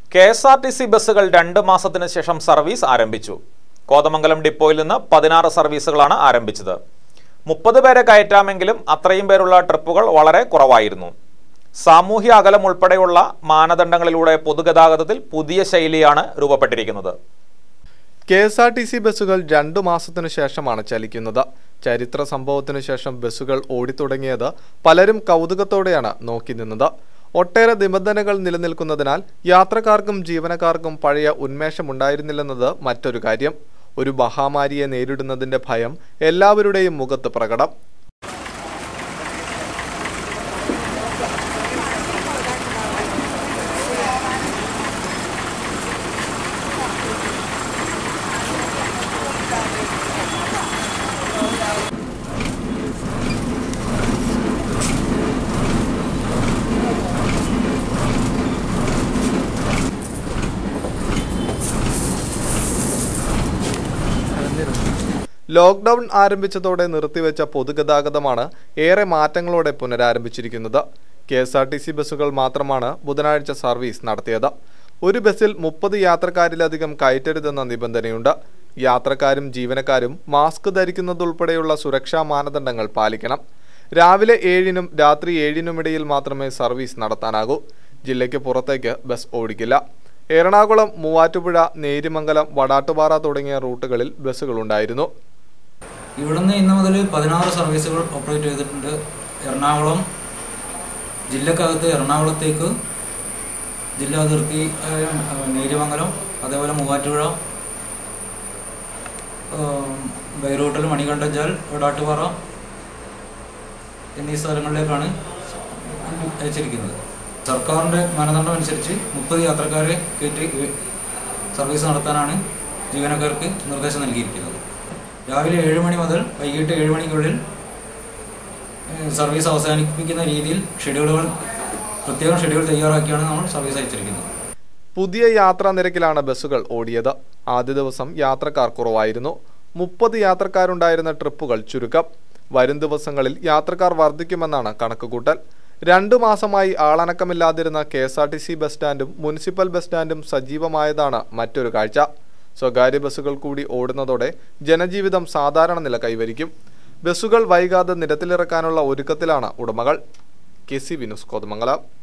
KSRTC ബസ്സുകൾ 2 മാസത്തിന് ശേഷം സർവീസ് ആരംഭിച്ചു. കോതമംഗലം ഡിപ്പോയിൽ നിന്ന് 16 സർവീസുകളാണ് ആരംഭിച്ചത്. 30 പേരെ കയറ്റാമെങ്കിലും അത്രയും പേരുള്ള ട്രിപ്പുകൾ വളരെ കുറവായിരുന്നു. സാമൂഹ്യ അകലം ഉൾപ്പെടെയുള്ള മാനദണ്ഡങ്ങളിലൂടെ പൊതുഗതാഗതത്തിൽ പുതിയ ശൈലിയാണ് രൂപപ്പെട്ടിരിക്കുന്നത്. KSRTC ബസ്സുകൾ 2 മാസത്തിനു ശേഷമാണ് ചലിക്കുന്നത്. ചരിത്ര സംഭവത്തിനു ശേഷം ബസ്സുകൾ ഓടിത്തുടങ്ങിയത് പലരും കൗതുകത്തോടെയാണ് നോക്കി നിന്നത്. ഒട്ടേറെ നിബന്ധനകൾ നിലനിൽക്കുന്നതിനാൽ യാത്രക്കാർക്കും ജീവനക്കാർക്കും പഴയ ഉന്മേഷമുണ്ടായിരുന്നില്ലെന്നത് മറ്റൊരു കാര്യം. ഒരു മഹാമാരിയെ നേരിടുന്നതിന്റെ ഭയം എല്ലാവരുടെയും മുഖത്ത് പ്രകടം. ലോക്ക്ഡൌൺ ആരംഭിച്ചതോടെ നിർത്തിവെച്ച പൊതുഗതാഗതമാണ് ഏറെ മാറ്റങ്ങളോടെ പുനരാരംഭിച്ചിരിക്കുന്നത്. KSRTC ബസ്സുകൾ മാത്രമാണ് ബുധനാഴ്ച സർവീസ് നടത്തിയത്. ഒരു ബസ്സിൽ 30 യാത്രക്കാരിലധികം കയറ്റരുതെന്ന നിബന്ധനയുണ്ട്. യാത്രക്കാരും ജീവനക്കാരും മാസ്ക് ധരിക്കുന്നതുൾപ്പെടെയുള്ള സുരക്ഷാ മാനദണ്ഡങ്ങൾ പാലിക്കണം. രാവിലെ 7-നും രാത്രി 7-നും ഇടയിൽ മാത്രമേ സർവീസ് നടത്താനാകൂ. ജില്ലയ്ക്ക് പുറത്തേക്ക് ബസ് ഓടിക്കില്ല. എറണാകുളം, മൂവാറ്റുപുഴ, നേര്യമംഗലം, വടാട്ടുപാറ തുടങ്ങിയ റൂട്ടുകളിൽ ബസ്സുകളുണ്ടായിരുന്നു. ഇവിടുന്ന് ഇന്ന് മുതൽ 16 സർവീസുകൾ ഓപ്പറേറ്റ് ചെയ്തിട്ടുണ്ട്. എറണാകുളം ജില്ലക്കകത്ത് എറണാകുളത്തേക്ക് ജില്ലാ അതിർത്തി നേര്യമംഗലം, അതേപോലെ മൂവാറ്റുപുഴ, ബൈറൂട്ടിൽ മണികണ്ഠഞ്ചാൽ, വടാട്ടുപാറ എന്നീ സ്ഥലങ്ങളിലേക്കാണ് അയച്ചിരിക്കുന്നത്. സർക്കാരിൻ്റെ മാനദണ്ഡം അനുസരിച്ച് 30 യാത്രക്കാരെ കയറ്റി സർവീസ് നടത്താനാണ് ജീവനക്കാർക്ക് നിർദ്ദേശം നൽകിയിരിക്കുന്നത്. രാവിലെ 7 മണി മുതൽ വൈകിട്ട് 7 മണിക്കുള്ളിൽ സർവീസ് അവസാനിപ്പിക്കുന്ന രീതിയിൽ പ്രത്യേകം ഷെഡ്യൂൾ തയ്യാറാക്കിയാണ് നമ്മൾ സർവീസ് അയച്ചിരിക്കുന്നത്. പുതിയ യാത്രാ നിരക്കിലാണ് ബസ്സുകൾ ഓടിയത്. ആദ്യ ദിവസം യാത്രക്കാർ കുറവായിരുന്നു. 30 യാത്രക്കാരുണ്ടായിരുന്ന ട്രിപ്പുകൾ ചുരുക്കം. വരും ദിവസങ്ങളിൽ യാത്രക്കാർ വർദ്ധിക്കുമെന്നാണ് കണക്കുകൂട്ടൽ. 2 മാസമായി ആളനക്കമില്ലാതിരുന്ന KSRTC ബസ് സ്റ്റാൻഡും മുനിസിപ്പൽ ബസ് സ്റ്റാൻഡും സജീവമായതാണ് മറ്റൊരു കാഴ്ച. സ്വകാര്യ ബസ്സുകൾ കൂടി ഓടുന്നതോടെ ജനജീവിതം സാധാരണ നില കൈവരിക്കും. ബസ്സുകൾ വൈകാതെ നിരത്തിലിറക്കാനുള്ള ഒരുക്കത്തിലാണ് ഉടമകൾ. KCV news, Kothamangalam.